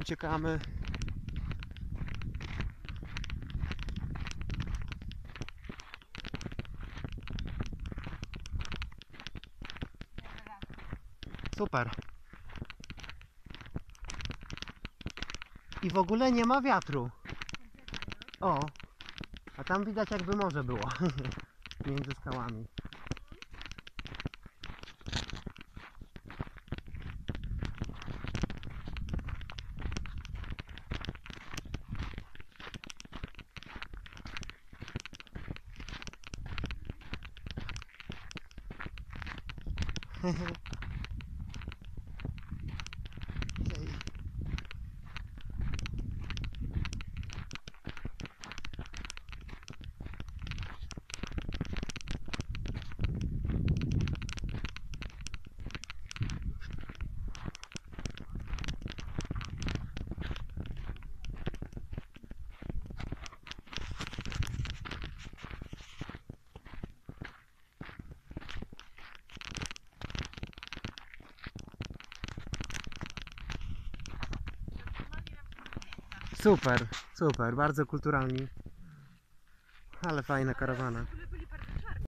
uciekamy. Super. I w ogóle nie ma wiatru. O, a tam widać jakby morze było między skałami. Super, super, bardzo kulturalni, ale fajna karawana.